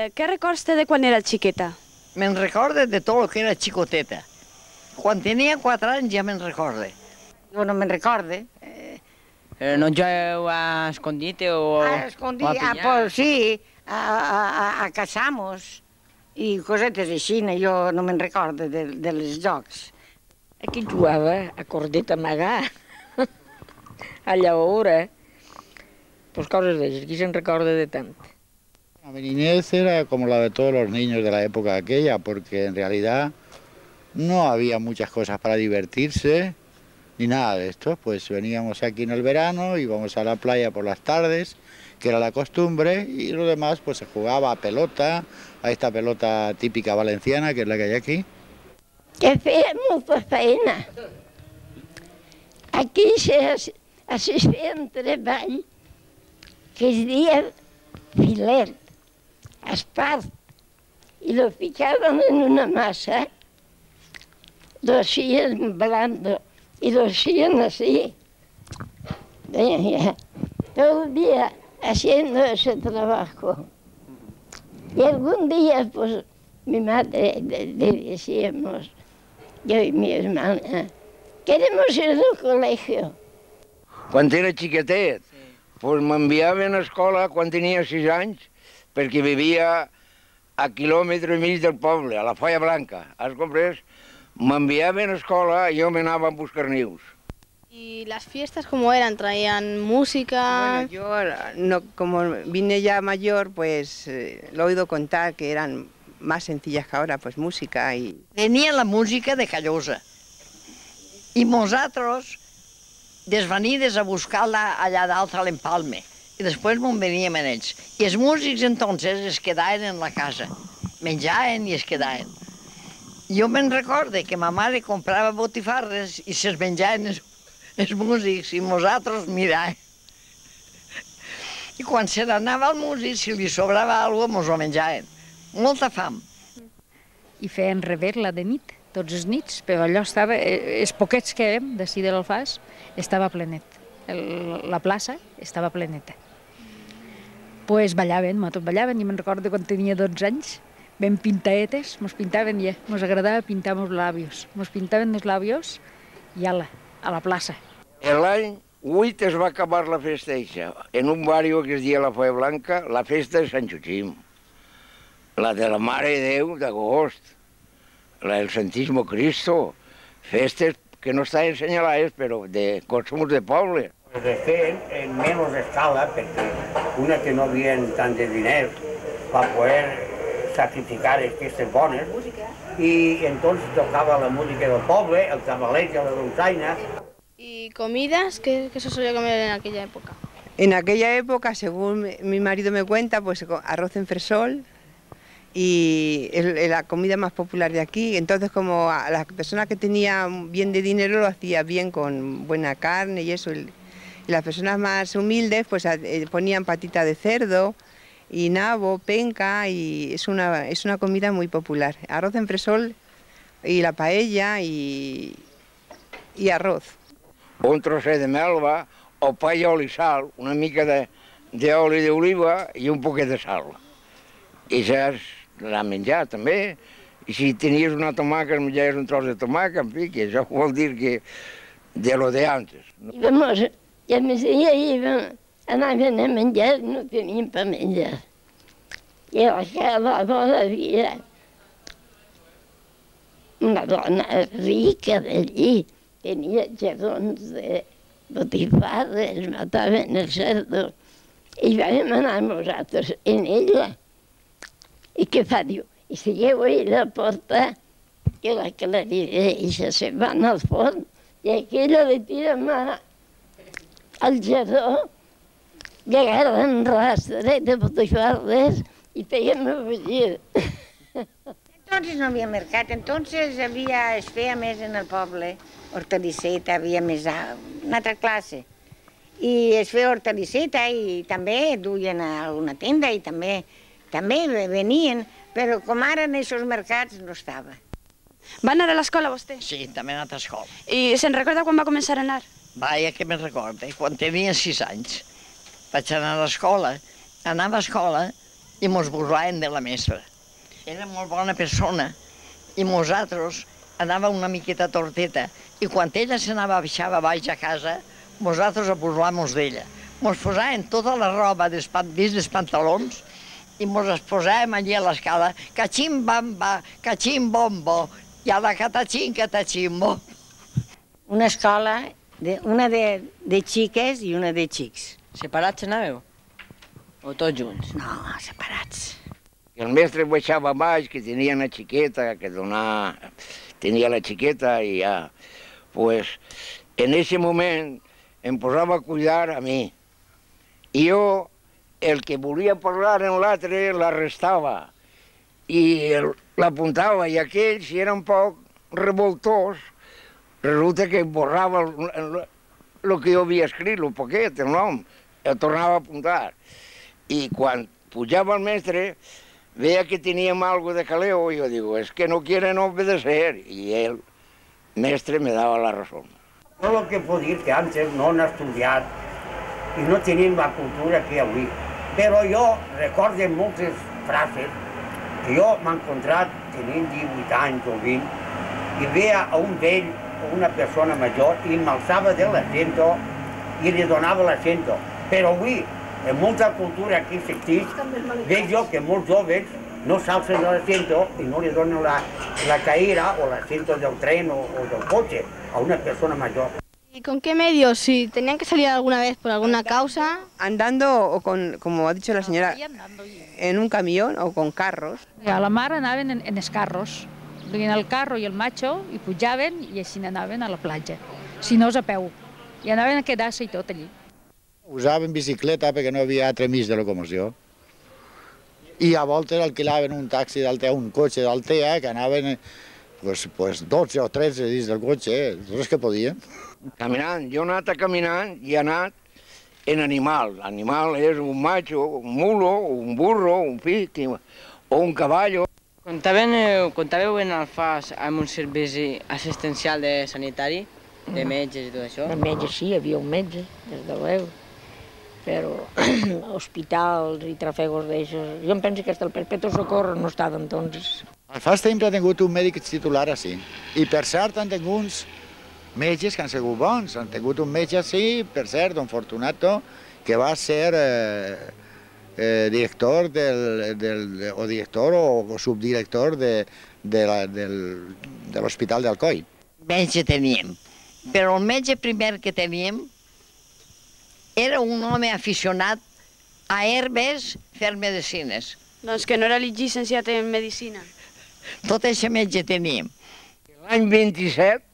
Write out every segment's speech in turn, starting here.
Què records té de quan era xiqueta? Me'n recorde de tot el que era xicoteta. Quan tenia 4 anys ja me'n recorde. Jo no me'n recorde. No jugueu a escondite o A escondir, pues sí, a caçar-nos i cosetes així, jo no me'n recorde dels jocs. Aquí jugava a cordet amagar, a llaura, pues coses d'aixes, qui se'n recorda de tant. Mi niñez era como la de todos los niños de la época aquella, porque en realidad no había muchas cosas para divertirse, ni nada de esto. Pues veníamos aquí en el verano, íbamos a la playa por las tardes, que era la costumbre, y lo demás pues se jugaba a pelota, a esta pelota típica valenciana, que es la que hay aquí. Que feia molta feina. Aquí es feia un treball que es deia filet, espart, i lo ficaven en una massa, lo hacían blando y lo hacían así. Todo el día haciendo ese trabajo. Y algún día, pues, mi madre le decíamos, yo y mi hermana, queremos ir al colegio. Quan era xiquetet, doncs m'enviaven a escola quan tenia 6 anys, perquè vivia a quilòmetre i mig del poble, a la Folla Blanca. Has comprès? M'enviaven a escola i jo m'anava a buscar nius. ¿Y las fiestas cómo eran? ¿Traían música? Bueno, yo, no, como vine ya mayor, pues lo he oído contar que eran más sencillas que ahora, pues música y... Tenia la música de Callosa. I nosaltres desvenides a buscar-la allà dalt a l'Empalme. I després me'n veníem en ells. I els músics entonces es quedaven en la casa. Menjaven i es quedaven. Jo me'n recorde que ma mare comprava botifarres i se'ls menjaven els músics i nosaltres miràvem. I quan se n'anava el músic, si li sobrava alguna cosa, mos ho menjaven. Molta fam. I feien revetla de nit, tots els nits, però allò estava, els poquets que érem d'ací de l'Alfàs, estava plenet. La plaça estava pleneta. Pues ballaven, tot ballaven, i me'n recordo quan tenia 12 anys, ben pintaetes, mos pintaven ja, mos agradava pintar els labios. Mos pintaven els labios i ala, a la plaça. L'any 8 es va acabar la festa eixa, en un barri que es deia la Folla Blanca, la festa de Sant Joaquim, la de la Mare de Déu d'agost, la del Santísimo Cristo, festes que no estaven senyalades, però de consums de poble. De fet, en menys escala, perquè una que no havia tant de diners per poder sacrificar aquestes bones, i entonces tocava la música del poble, el cabalet i la dolçaina. ¿Y comidas? ¿Qué se solía comer en aquella época? En aquella época, según mi marido me cuenta, pues arroz en fresol y la comida más popular de aquí. Entonces, como a las personas que tenían bien de dinero lo hacía bien con buena carne y eso. Y las personas más humildes pues ponían patita de cerdo y nabo, penca, y es una comida muy popular. Arroz en fresol y la paella y arroz. Un trosset de melva, o pa i oli i sal, una mica d'oli d'oliva i un poquet de sal. I saps, la menjar també. I si tenies una tomaca, menjaves un tros de tomaca, en fi, que això vol dir que de lo de antes. Íbamos, i a més anaven a menjar, no tenien per menjar. I a la dona havia una dona rica d'allí, tenia gerons de botifarres, mataven el cerdo. I vam anar nosaltres en ella. I què fa? Diu, i sigueu ahí a la porta, que la claridea se van al forn, i aquella li tirem al geró, i agarren rastre de botifarres i feien bullir. Entonces no havia mercat, entonces es feia més en el poble, hortalisseta, havia més una altra classe. I es feia hortalisseta i també duien a una tenda i també venien, però com ara en aquests mercats no estava. Va anar a l'escola vostè? Sí, també he anat a escola. I se'n recorda quan va començar a anar? Vaja que me'n recorda, quan tenia 6 anys. Vaig anar a l'escola, anava a escola i mos burlaven de la mestra. Era molt bona persona i nosaltres anàvem una miqueta torteta i quan ella s'anava a baixar baix a casa, nosaltres a burlar-nos d'ella. Mos posàvem tota la roba dins dels pantalons i mos es posàvem allí a l'escala, cachim-bamba, cachim-bombo, i a la catachim-catachimbo. Una escola, una de xiques i una de xics. Separats anàveu? O tots junts? No, separats. El mestre baixava baix, que tenia una xiqueta, tenia la xiqueta i ja, pues, en ese moment em posava a cuidar a mi. I jo, el que volia parlar en l'altre, l'arrestava i l'apuntava, i aquell, si era un poc revoltós, resulta que borrava el que jo havia escrit, el poquet, el nom, el tornava a apuntar. I quan pujava el mestre, veia que teníem algo de jaleo, y yo digo, es que no quieren obedecer, y el mestre me daba la razón. Tot el que puc dir que antes no han estudiat i no tenim la cultura que avui. Però jo recordo moltes frases que jo m'he encontrat tenint 18 anys o 20 i veia a un vell o una persona major i m'alçava de l'assento i li donava l'assento. Però avui, en molta cultura que existeix, veig jo que molts joves no s'alcen de l'assento i no li donen la caïra o l'assento del tren o del cotxe a una persona mayor. ¿Y con qué medios? Si tenían que salir alguna vez por alguna causa. Andando o con, como ha dicho la señora, en un camión o con carros. A la mar anaven en els carros. Duien el carro i el macho i pujaven i així anaven a la platja. Si no, és a peu. I anaven a quedar-se i tot allí. Usaven bicicleta perquè no havia altre mig de locomoció. I a voltes alquilaven un taxi d'Altea, un cotxe d'Altea, que anaven pues 12 o 13 dins del cotxe, tots els que podien. Caminant, jo he anat caminant i he anat en animal. L'animal és un macho, un mulo, un burro, un pit o un caballo. Comptàveu en el FAS amb un servici assistencial de sanitari, de metges i tot això? De metges sí, hi havia un metge, des de luego. Però hospitals i trafegos d'aixos... Jo em penso que hasta el Perpetuo Socorro no estava entonces. El FAS sempre ha tingut un mèdic titular així. I per cert han tingut uns metges que han sigut bons. Han tingut un metge així, per cert, don Fortunato, que va ser director o director o subdirector de l'Hospital d'Alcoi. Metge teníem, però el metge primer que teníem era un home aficionat a herbes fer medicines. Doncs que no era llicenciat en medicina. Tot aquest metge teníem. L'any 27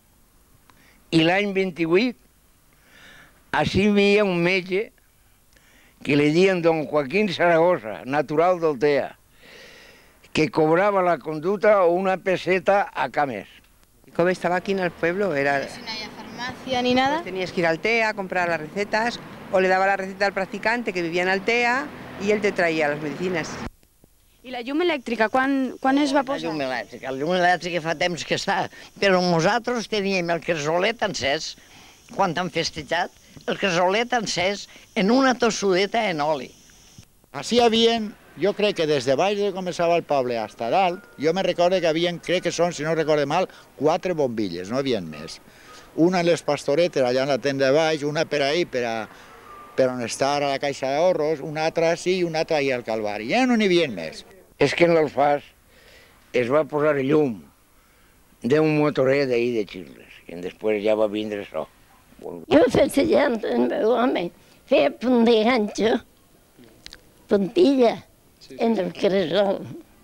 i l'any 28, així hi havia un metge que li deien don Joaquín Zaragoza, natural d'Altea, que cobraba la conducta una peseta a cada mes. Como estaba aquí en el pueblo, era... No había farmacia ni nada. Tenías que ir a Altea a comprar las recetas, o le daba la receta al practicante que vivia en Altea y él te traía las medicinas. I la llum elèctrica, quan es va posar? La llum elèctrica fa temps que està, però nosaltres teníem el cresolet encès, quan han festejat, el cresolet encès en una tossudeta en oli. Així hi havia, jo crec que des de baix de començava el poble fins a dalt, jo me recordo que havia, crec que són, si no recordo mal, 4 bombilles, no havia més. Una en les pastoretes, allà en la tenda de baix, una per ahí, per on està ara la caixa d'ahorros, una altra així i una altra allà al Calvari. Ja no n'hi havia més. És que en l'Alfàs es va posar llum d'un motorer d'ahir de Xilres, i després ja va vindre això. Jo festejant el meu home, feia punt de ganxo, puntilla, en el cresol.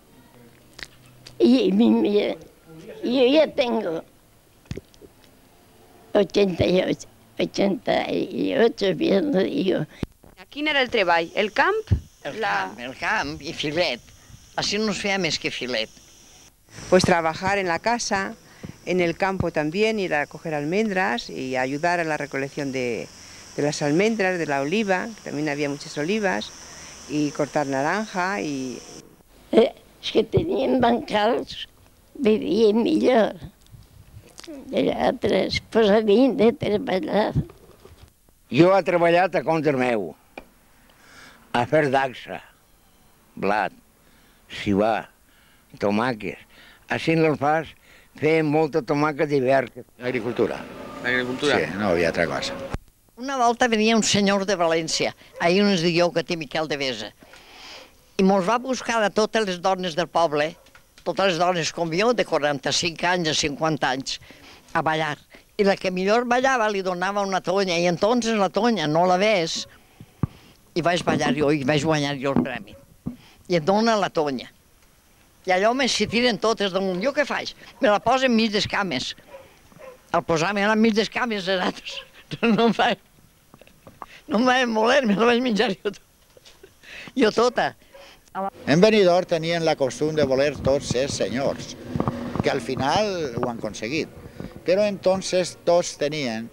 Y yo ya tengo 88 viendo, digo. Quin era el treball? El camp? El camp i filet. Así no se més que filet. Pues trabajar en la casa, en el campo también, ir a coger almendras y ayudar a la recolección de las almendras, de la oliva, que también había muchas olivas, y cortar naranja y... És que tenien bancals, vivien millor. Els altres, pues havien de treballar. Jo he treballat a compte meu, a fer d'axa. blat, cibà, tomàquets. Així en l'Alfàs feien molta tomàquet d'hivern. Agricultura. Agricultura? Sí, no havia altra cosa. Una volta venia un senyor de València, ahir ens dieu que té Miquel de Besa, i mos va buscar de totes les dones del poble, totes les dones com jo, de 45 anys a 50 anys, a ballar. I la que millor ballava li donava una tonya, i entonces la tonya no la ves, i vaig ballar jo, i vaig guanyar jo el premi. I et dona la tonya. I allò me s'hi tiren totes damunt. Jo què faig? Me la posen mig des cames. Al posar-me enmig des cames, les altres no em vaig moler, me la vaig menjar jo tota. En Benidorm tenien la costum de voler tots ser senyors, que al final ho han aconseguit. Però entonces tots tenien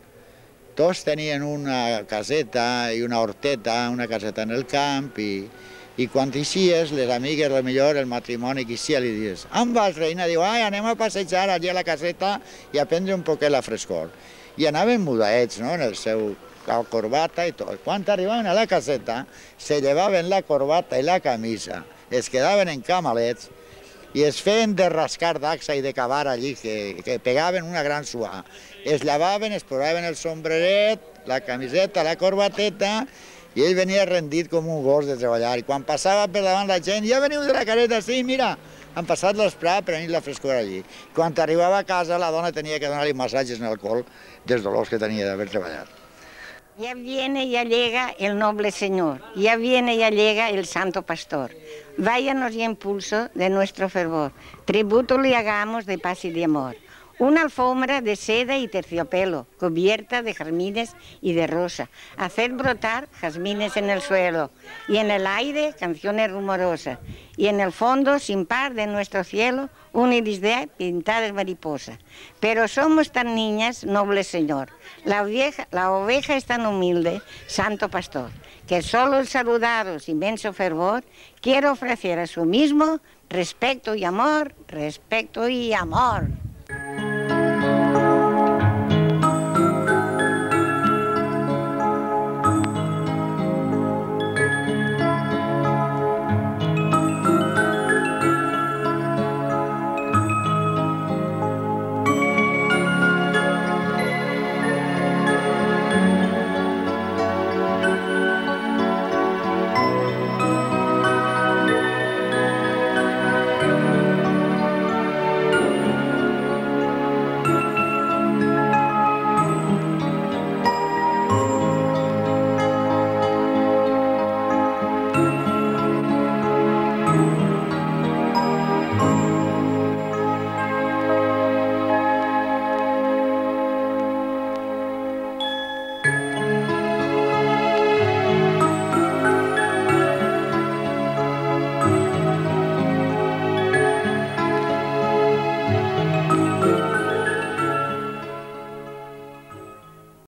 una caseta i una horteta, una caseta en el camp, i quan eixies, les amigues, millor el matrimoni que eixia, li dius, on vas, reina? Diu, ai, anem a passejar allí a la caseta i a prendre un poquet la frescor. I anaven mudaets, no?, en el seu corbata i tot. Quan arribaven a la caseta, se llevaven la corbata i la camisa, es quedaven en camalets i es feien de rascar d'axa i de cavar allí, que pegaven una gran suà. Es llevaven, es posaven el sombreret, la camiseta, la corbateta, i ell venia rendit com un gos de treballar. I quan passava per davant la gent, ja veniu de la careta, sí, mira, han passat l'esprà per tenir la frescura allí. Quan arribava a casa, la dona tenia que donar-li massatges en el col dels dolors que tenia d'haver treballat. Ya viene y llega el noble Señor, ya viene y llega el Santo Pastor. Váyanos y impulso de nuestro fervor, tributo le hagamos de paz y de amor. Una alfombra de seda y terciopelo, cubierta de jazmines y de rosa. Hacer brotar jazmines en el suelo y en el aire canciones rumorosas. Y en el fondo, sin par de nuestro cielo, un iris de pintadas mariposas. Pero somos tan niñas, noble Señor. La oveja es tan humilde, Santo Pastor, que solo el saludaros inmenso fervor quiero ofrecer a su mismo respeto y amor, respeto y amor.